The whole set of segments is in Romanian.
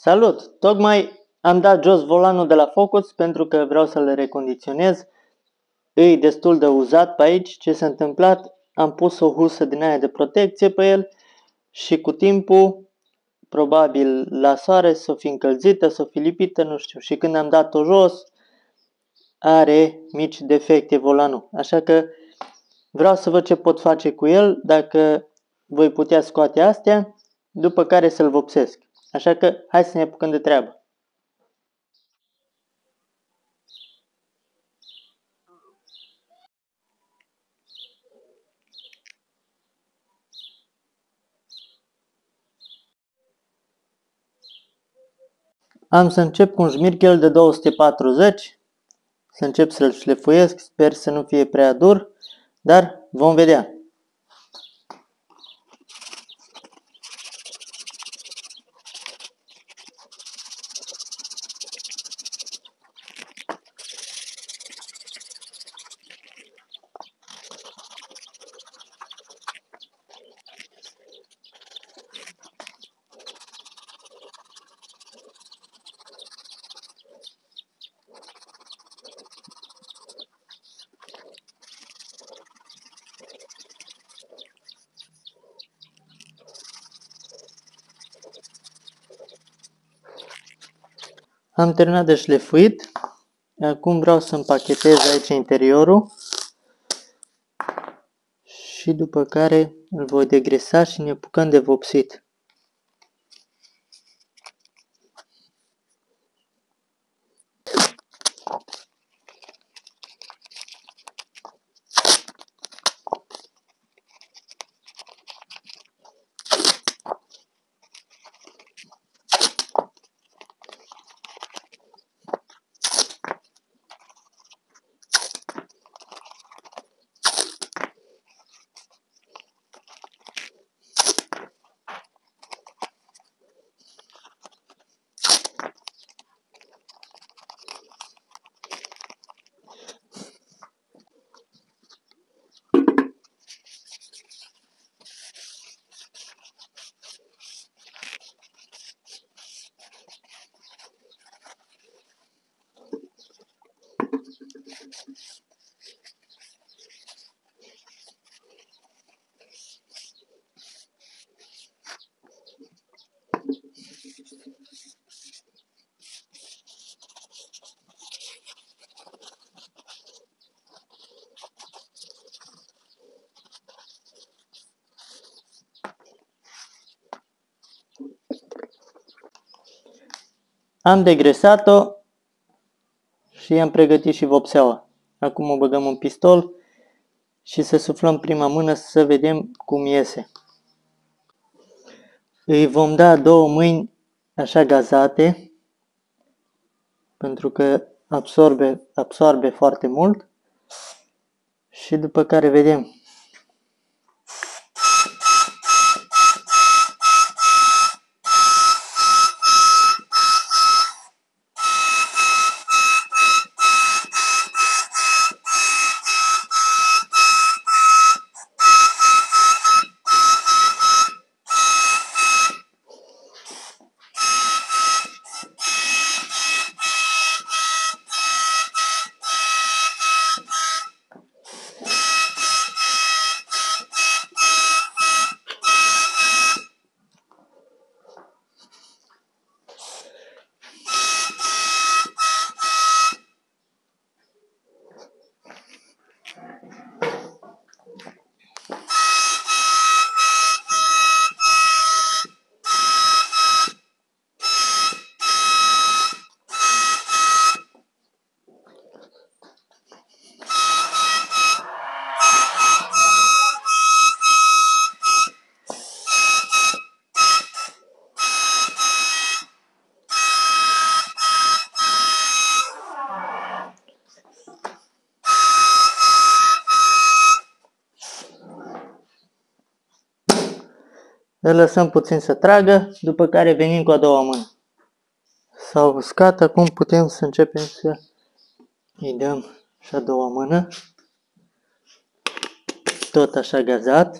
Salut! Tocmai am dat jos volanul de la Focus pentru că vreau să-l recondiționez. E destul de uzat pe aici. Ce s-a întâmplat? Am pus o husă din aia de protecție pe el și cu timpul, probabil la soare, s-o fi încălzită, s-o fi lipită, nu știu. Și când am dat-o jos, are mici defecte volanul. Așa că vreau să văd ce pot face cu el, dacă voi putea scoate astea, după care să-l vopsesc. Așa că hai să ne apucăm de treabă. Am să încep cu un șmirchel de 240, să încep să-l șlefuiesc, sper să nu fie prea dur, dar vom vedea. Am terminat de șlefuit, acum vreau să împachetez aici interiorul și după care îl voi degresa și ne apucăm de vopsit. Am degresat-o și am pregătit și vopseaua. Acum o băgăm în pistol și să suflăm prima mână să vedem cum iese. Îi vom da 2 mâini așa gazate, pentru că absorbe foarte mult și după care vedem. Îl lăsăm puțin să tragă, după care venim cu a doua mână. S-a uscat, acum putem să începem să îi dăm și a doua mână. Tot așa gazat.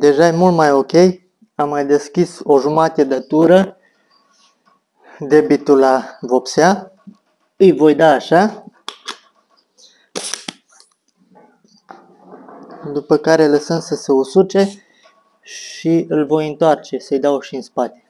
Deja e mult mai ok. Am mai deschis o jumătate de tură debitul la vopsea. Îi voi da așa. După care lăsăm să se usuce și îl voi întoarce, să-i dau și în spate.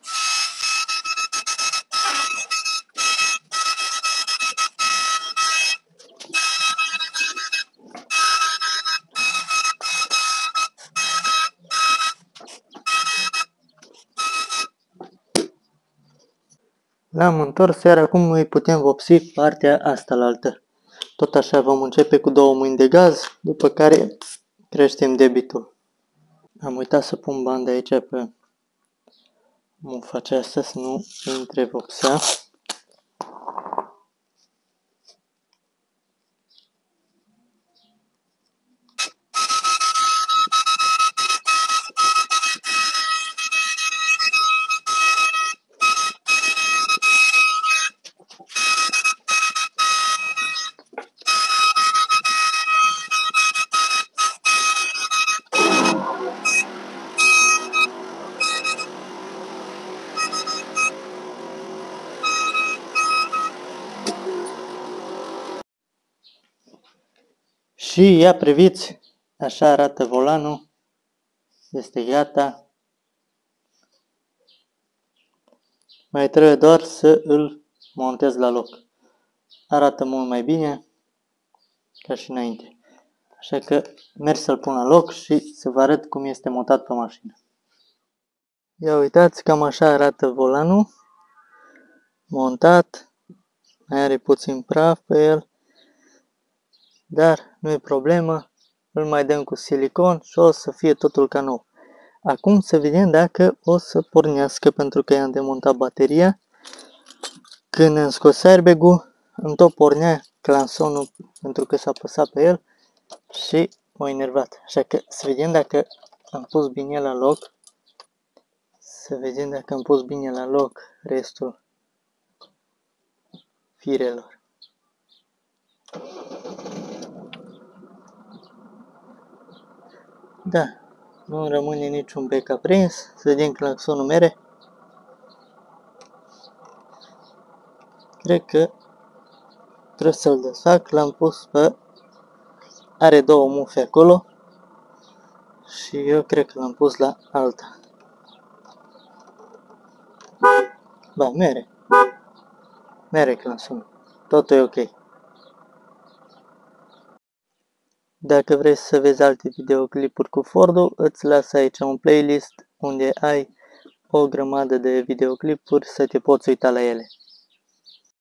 L-am întors, iar acum îi putem vopsi partea asta la altă. Tot așa vom începe cu 2 mâini de gaz, după care creștem debitul. Am uitat să pun bandă aici pe mufa aceasta să nu intre vopsea. Și ia priviți, așa arată volanul, este gata. Mai trebuie doar să îl montez la loc. Arată mult mai bine ca și înainte. Așa că merg să-l pun la loc și să vă arăt cum este montat pe mașină. Ia uitați, cam așa arată volanul montat. Mai are puțin praf pe el, dar nu e problemă. Îl mai dăm cu silicon și o să fie totul ca nou. Acum să vedem dacă o să pornească, pentru că i-am demontat bateria. Când am scos airbag-ul, îmi tot pornea clansonul pentru că s-a apăsat pe el și m-a enervat. Așa că să vedem dacă am pus bine la loc. Să vedem dacă am pus bine la loc restul firelor. Da, nu rămâne niciun bec aprins. Să vedem claxonul mere. Cred că trebuie să-l desfac. L-am pus pe... Are 2 mufe acolo. Și eu cred că l-am pus la alta. Ba, mere. Mere claxonul. Totul e ok. Dacă vrei să vezi alte videoclipuri cu Ford-ul, îți las aici un playlist unde ai o grămadă de videoclipuri să te poți uita la ele.